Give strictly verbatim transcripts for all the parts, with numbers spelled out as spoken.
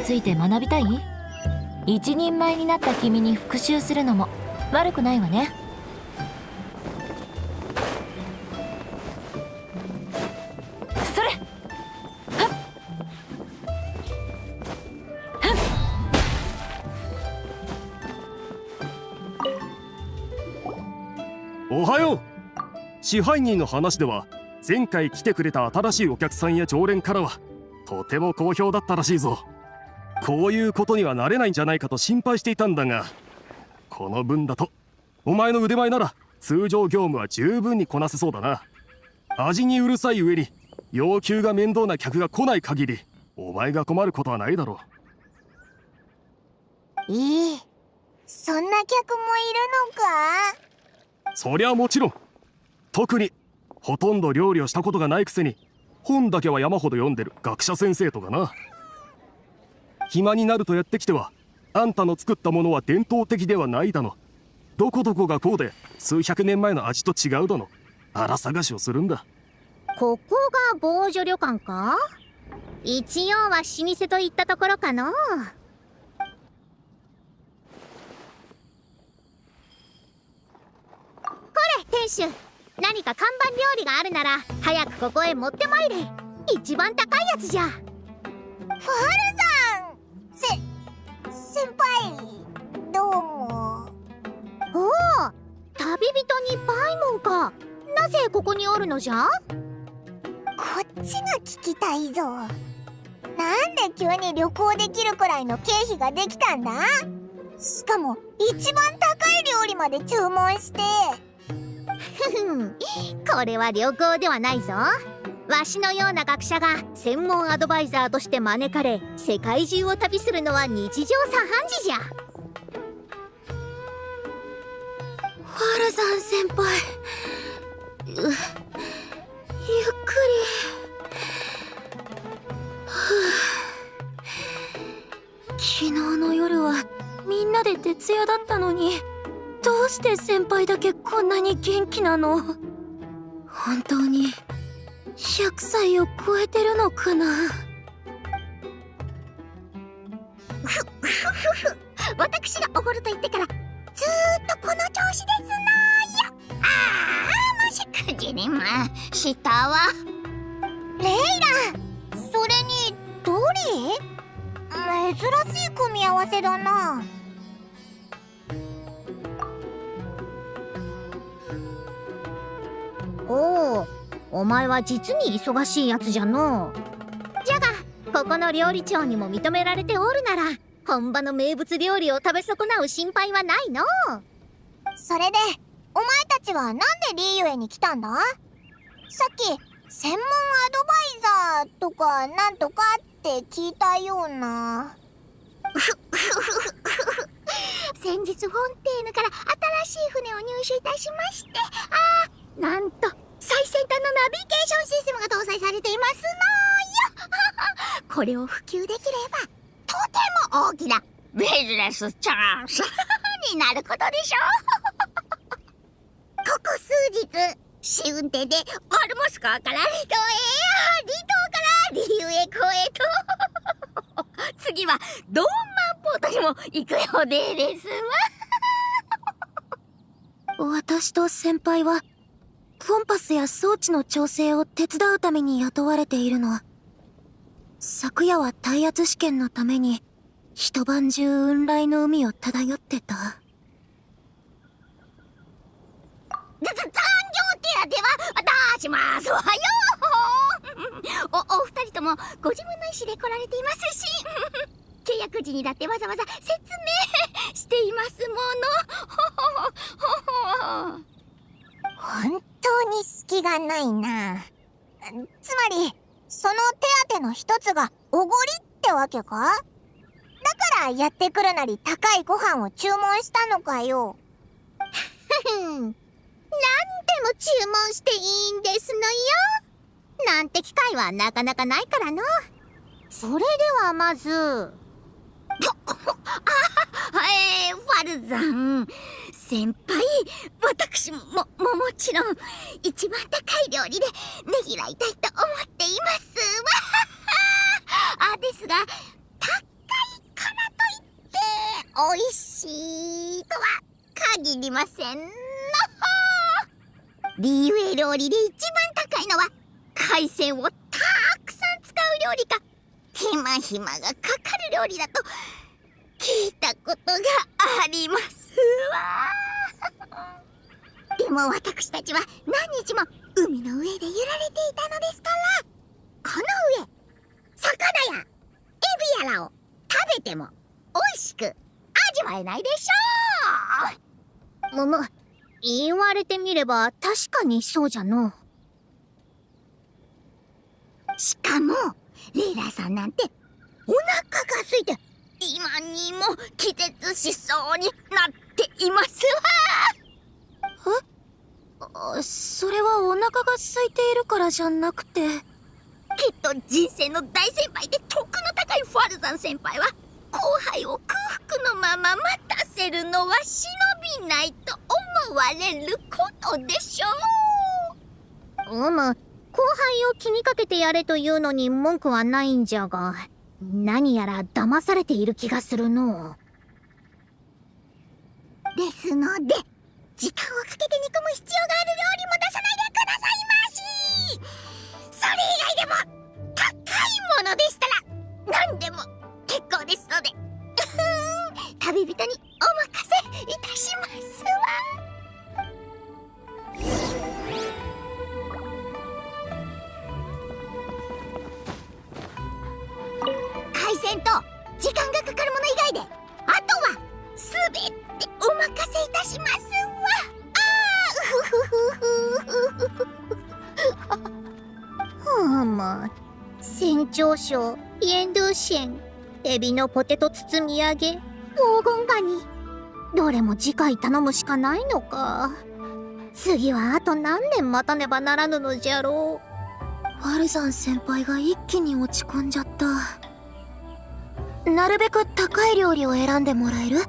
ついて学びたい？一人前になった君に復讐するのも悪くないわね。それ！はっはっ。おはよう。支配人の話では前回来てくれた新しいお客さんや常連からはとても好評だったらしいぞ。こういうことにはなれないんじゃないかと心配していたんだが、この分だとお前の腕前なら通常業務は十分にこなせそうだな。味にうるさい上に要求が面倒な客が来ない限りお前が困ることはないだろう。ええ、そんな客もいるのか？ そりゃもちろん。特にほとんど料理をしたことがないくせに本だけは山ほど読んでる学者先生とかな。暇になるとやってきては、あんたの作ったものは伝統的ではないだの、どこどこがこうで数百年前の味と違うだの、あら探しをするんだ。 ここが防除旅館か？一応は老舗といったところかの。これ店主、何か看板料理があるなら早くここへ持ってまいれ。一番高いやつじゃ。 ファルさん、せ先輩、どうも。 おお、旅人にパイモンか。なぜここにおるのじゃ？ こっちが聞きたいぞ。なんで急に旅行できるくらいの経費ができたんだ？しかも一番高い料理まで注文して。 これは旅行ではないぞ。わしのような学者が専門アドバイザーとして招かれ、世界中を旅するのは日常茶飯事じゃ。 ファルザン先輩、ゆゆっくり。昨日の夜はみんなで徹夜だったのに、どうして先輩だけこんなに元気なの？本当にひゃくさいを超えてるのかな？ ふふふふ、私がおごると言ってからずーっとこの調子ですなーよ。ああ、もしくじりましたわ。 レイラ、それにドリー？珍しい組み合わせだな。 おお、お前は実に忙しいやつじゃの。じゃがここの料理長にも認められておるなら、本場の名物料理を食べ損なう心配はないの。 それでお前たちはなんでリーユエに来たんだ？さっき専門アドバイザーとかなんとかって聞いたような。 先日フォンテーヌから新しい船を入手いたしまして、ああ、なんと最先端のナビゲーションシステムが搭載されていますのよ。これを普及できればとても大きなビジネスチャンスになることでしょう。ここ数日試運転でアルモス港から離島へ、離島からリーユエ港へと次はドーンマンポートにも行く予定ですわ。私と先輩はコンパスや装置の調整を手伝うために雇われているの。昨夜は耐圧試験のために一晩中雲来の海を漂ってた。 残業手当は出しますわよ。お、お二人ともご自分の意思で来られていますし、契約時にだってわざわざ説明していますもの。 本当に隙がないな。つまりその手当の一つがおごりってわけか？だからやってくるなり高いご飯を注文したのかよ。 何でも注文していいんですのよ。なんて機会はなかなかないからの。それではまずあ、えー、ファルザン先輩、私もももちろん一番高い料理でねぎらいたいと思っていますわ。あ、ですが高おいしいとは限りませんの。リーウェイ料理で一番高いのは海鮮をたくさん使う料理か手間暇がかかる料理だと聞いたことがありますわ。でも私たちは何日も海の上で揺られていたのですから、この上魚やエビやらを食べても美味しく味わえないでしょう。むむ、言われてみれば確かにそうじゃの。しかもレイラさんなんてお腹が空いて今にも気絶しそうになっていますわ。 え？あ、それはお腹が空いているからじゃなくて。 きっと人生の大先輩で徳の高いファルザン先輩は後輩を空腹のまま待たせるのは忍びないと思われることでしょう。うむ、後輩を気にかけてやれというのに文句はないんじゃが、何やら騙されている気がするの。ですので時間をかけて煮込む必要がある料理も出さないでくださいまし。それ以外でも高いものでしたら何でも結構ですので旅人にお任せいたしますわ。海鮮と時間がかかるもの以外であとはすべてお任せいたしますわ。あーふむ、船長賞、エンドゥシェン、エビのポテト包み揚げ、黄金ガニ、どれも次回頼むしかないのか。次はあと何年待たねばならぬのじゃろう。 ファルザン先輩が一気に落ち込んじゃった。なるべく高い料理を選んでもらえる？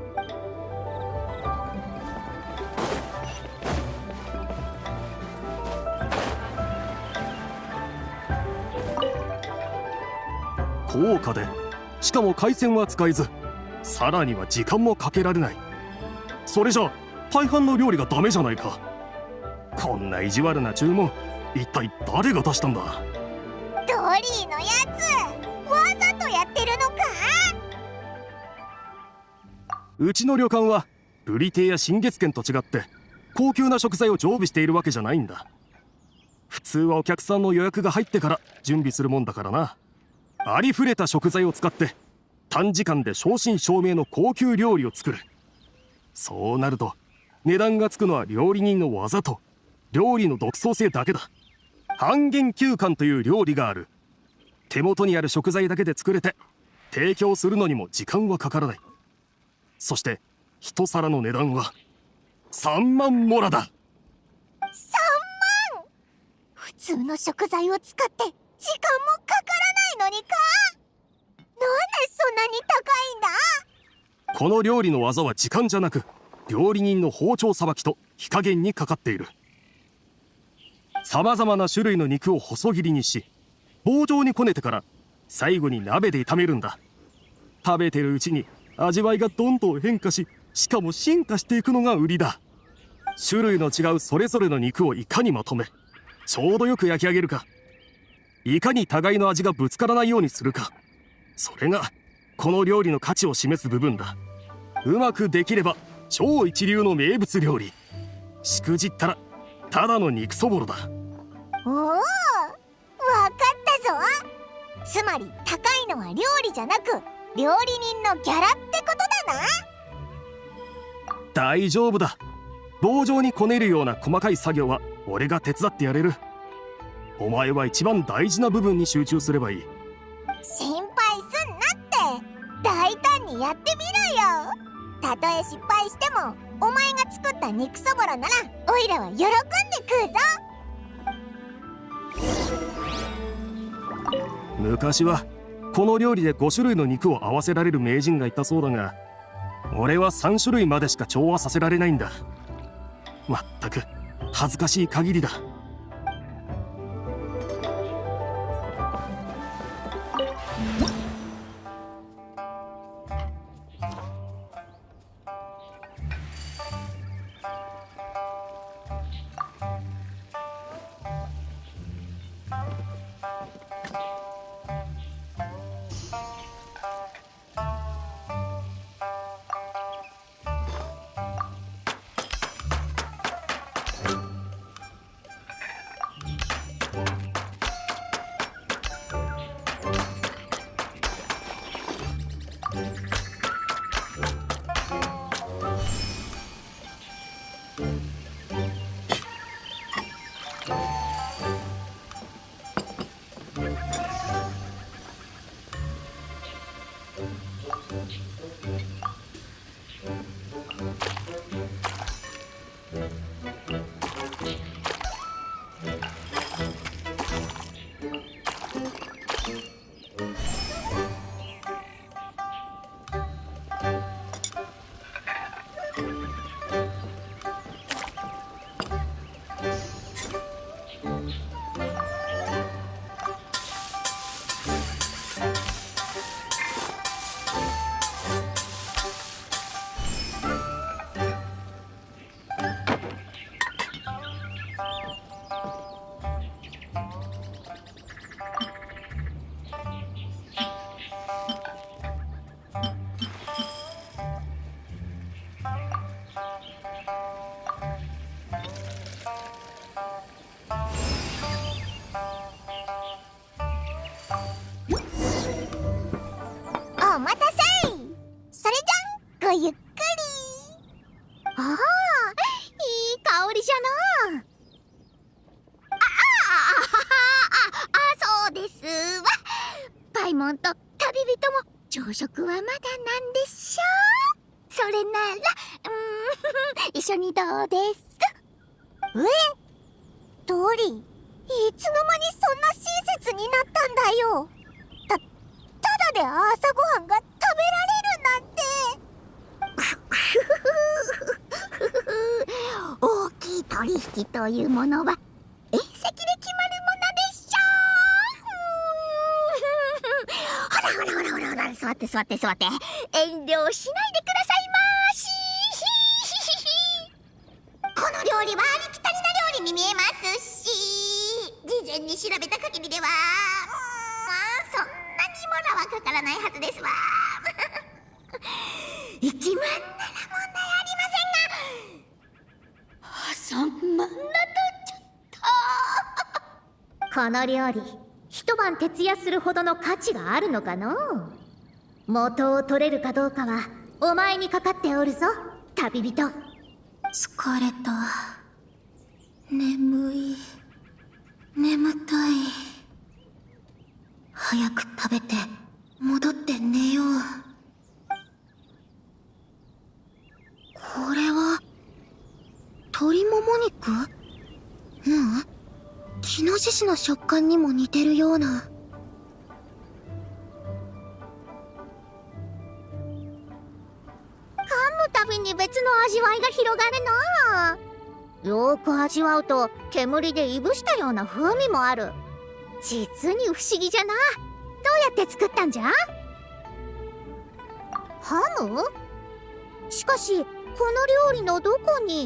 高価で、しかも海鮮は使えず、さらには時間もかけられない。それじゃ大半の料理がダメじゃないか。こんな意地悪な注文、一体誰が出したんだ？ ドリーのやつ、わざとやってるのか？ うちの旅館はブリ亭や新月軒と違って高級な食材を常備しているわけじゃないんだ。普通はお客さんの予約が入ってから準備するもんだからな。ありふれた食材を使って短時間で正真正銘の高級料理を作る。そうなると値段がつくのは料理人の技と料理の独創性だけだ。半減休館という料理がある。手元にある食材だけで作れて提供するのにも時間はかからない。そして一皿の値段はさんまんモラだ。 さんまん？普通の食材を使って時間もかからないのにか？なんでそんなに高いんだ？ この料理の技は時間じゃなく料理人の包丁さばきと火加減にかかっている。さまざまな種類の肉を細切りにし棒状にこねてから最後に鍋で炒めるんだ。食べてるうちに味わいがどんどん変化し、しかも進化していくのが売りだ。種類の違うそれぞれの肉をいかにまとめちょうどよく焼き上げるか、いかに互いの味がぶつからないようにするか、それがこの料理の価値を示す部分だ。うまくできれば超一流の名物料理、しくじったらただの肉そぼろだ。 おお、わかったぞ。つまり高いのは料理じゃなく料理人のギャラってことだな。 大丈夫だ。棒状にこねるような細かい作業は俺が手伝ってやれる。お前は一番大事な部分に集中すればいい。 心配すんなって。大胆にやってみろよ。たとえ失敗してもお前が作った肉そぼろならおいらは喜んで食うぞ。 昔はこの料理でご種類の肉を合わせられる名人がいたそうだが、俺はさん種類までしか調和させられないんだ。まったく恥ずかしい限りだ。 門と旅人も朝食はまだなんでしょう。それなら、うーん一緒にどうです？ え？トリ、いつの間にそんな親切になったんだよ。た、ただで朝ごはんが食べられるなんて。 大きい取引というものは宴席で決まるものでしょう。ほらほらほらほらほら、座って座って座って、遠慮しないでくださいまし。この料理はありきたりな料理に見えますし、事前に調べた限りでは、まあそんなにもらはかからないはずですわ。いちまんなら問題ありませんが、さんまんだとちょっと。この料理、一晩徹夜するほどの価値があるのかのう。元を取れるかどうかはお前にかかっておるぞ、旅人。 疲れた。眠い。眠たい。早く食べて戻って寝よう。これは鶏もも肉？ううん、キノシシの食感にも似てるような。 噛むたびに別の味わいが広がるな。よーく味わうと煙でいぶしたような風味もある。実に不思議じゃな。どうやって作ったんじゃ？ハム？しかしこの料理のどこに。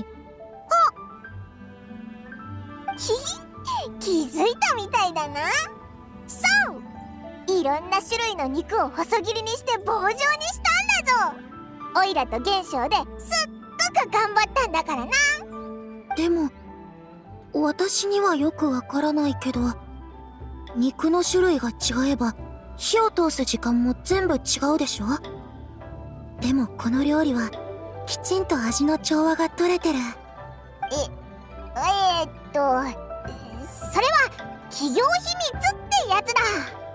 ひひ、気づいたみたいだな。そう、いろんな種類の肉を細切りにして棒状にしたんだぞ。オイラと玄翔ですっごく頑張ったんだからな。 でも私にはよくわからないけど、肉の種類が違えば火を通す時間も全部違うでしょ。でもこの料理はきちんと味の調和が取れてる。 え、えー、っとそれは企業秘密ってやつだ。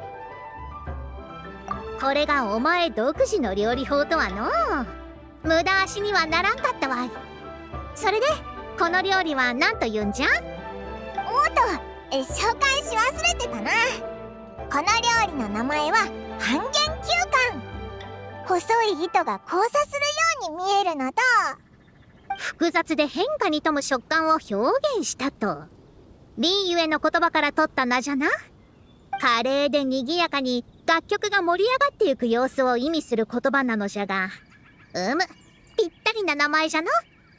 これがお前独自の料理法とはのう。無駄足にはならんかったわい。それでこの料理は何と言うんじゃ？ おっと、え紹介し忘れてたな。この料理の名前は半減球感。細い糸が交差するように見えるのと、 複雑で変化に富む食感を表現したと。美ゆえの言葉から取った名じゃな。華麗で賑やかに楽曲が盛り上がっていく様子を意味する言葉なのじゃが、うむ、ぴったりな名前じゃな。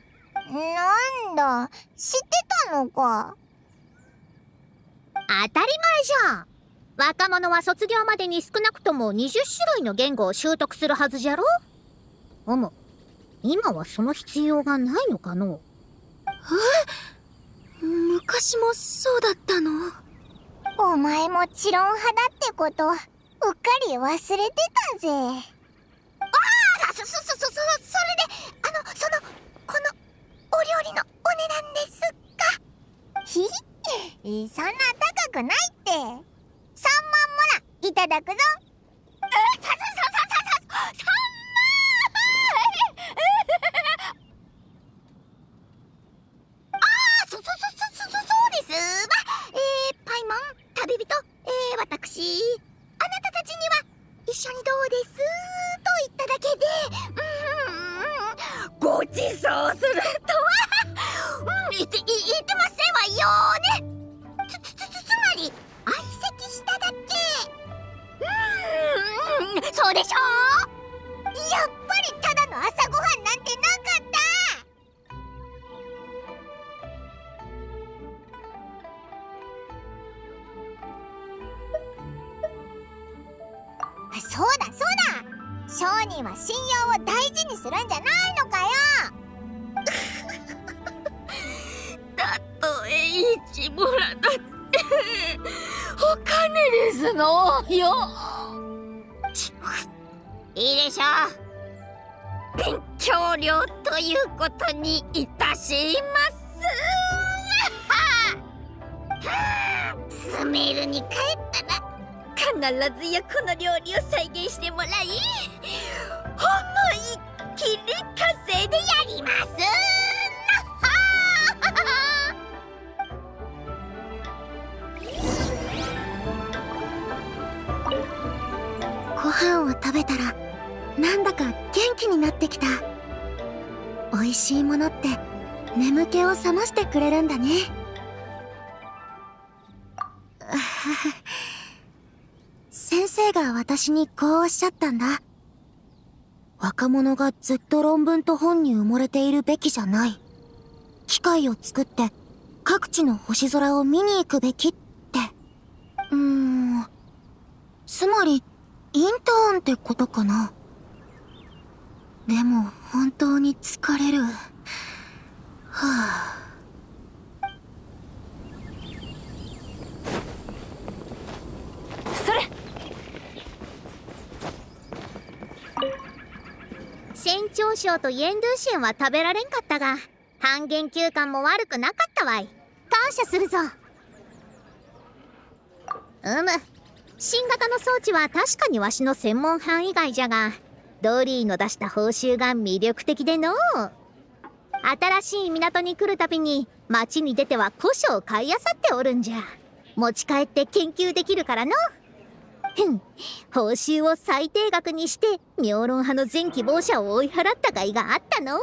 なんだ、知ってたのか。 当たり前じゃん。若者は卒業までに少なくともにじゅっ種類の言語を習得するはずじゃろ。うむ、今はその必要がないのかの。 え？昔もそうだったの？ お前もチロン派だってことうっかり忘れてたぜ。ああ、そそそそそそれで、あのそのこのお料理のお値段ですか？ ひひ、そんな高くないって。さんまんもらいただくぞ。 え、さささささささんまんああ、そそそそそそそうですわ。えー、パイモン、旅人、えー、私あなたたちには一緒にどうですと言っただけで、うーん、ごちそうするとは、うん、言って言ってませんわよね。つつつつつまり相席しただけ。うーん、そうでしょう。 やっぱりただの朝ごはんなんてなかった。そうだそうだ、商人は信用を大事にするんじゃないのかよ。 たとえ一村だってお金ですのよ。いいでしょう。勉強料ということにいたします。スメールに帰ったら必ずやこの料理を再現してもらい、思いっきり稼いでやりますご飯を食べたらなんだか元気になってきた。美味しいものって眠気を覚ましてくれるんだね。先生が私にこうおっしゃったんだ。若者がずっと論文と本に埋もれているべきじゃない。機械を作って各地の星空を見に行くべきって。うーん、つまりインターンってことかな。でも本当に疲れる。はあ。 それ。 船長賞とイエンドゥシェンは食べられんかったが、半減休館も悪くなかったわい。感謝するぞ。うむ、新型の装置は確かにわしの専門範囲外じゃが、ドリーの出した報酬が魅力的でのう。新しい港に来るたびに町に出ては古書を買い漁っておるんじゃ。持ち帰って研究できるからの。ふん、報酬を最低額にして妙論派の全希望者を追い払った甲斐があったのう。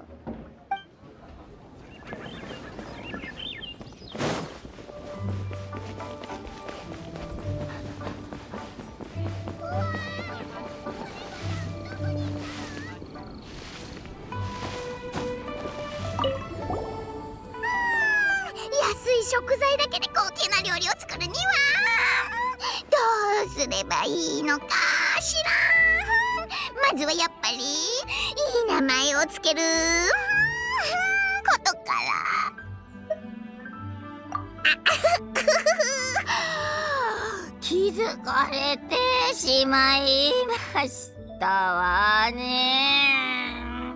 安い食材だけで高級な料理を作るにはどうすればいいのかしらん。まずはやっぱりいい名前をつけることから。気づかれてしまいましたわね。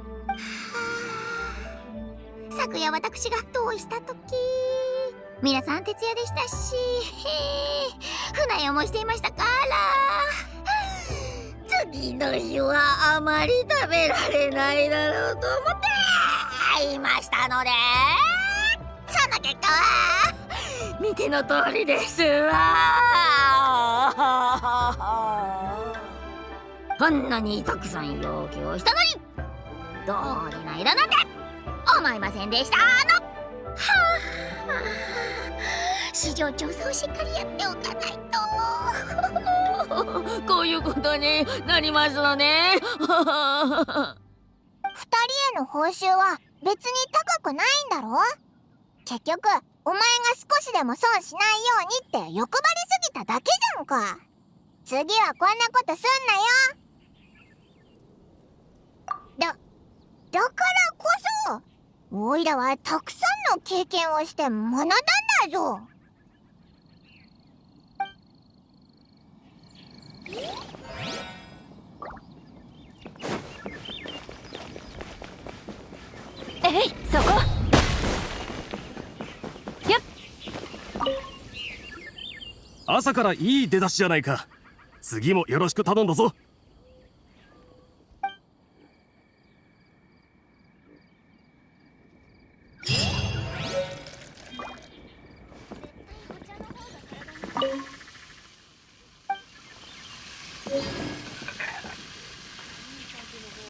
昨夜私が同意した時、皆さん徹夜でしたし、船酔いもしていましたから、次の日はあまり食べられないだろうと思っていましたので、その結果は見ての通りですわ。こんなにたくさん要求をしたのに通りないだなんて思いませんでしたの。はあ、市場調査をしっかりやっておかないとこういうことになりますのね。 二人への報酬は別に高くないんだろ。結局お前が少しでも損しないようにって欲張りすぎただけじゃんか。次はこんなことすんなよ。だ、だからこそおいらはたくさんの経験をして学んだんだぞ。 えい、そこ。やっ。 朝からいい出だしじゃないか。次もよろしく頼んだぞ。 お茶の方が体に